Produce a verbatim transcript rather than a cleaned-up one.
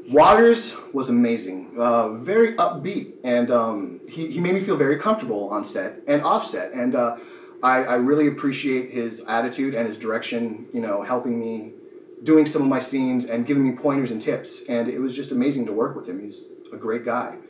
Waters was amazing, uh, very upbeat, and um, he, he made me feel very comfortable on set and off set. And uh, I, I really appreciate his attitude and his direction, you know, helping me doing some of my scenes and giving me pointers and tips. And it was just amazing to work with him. He's a great guy.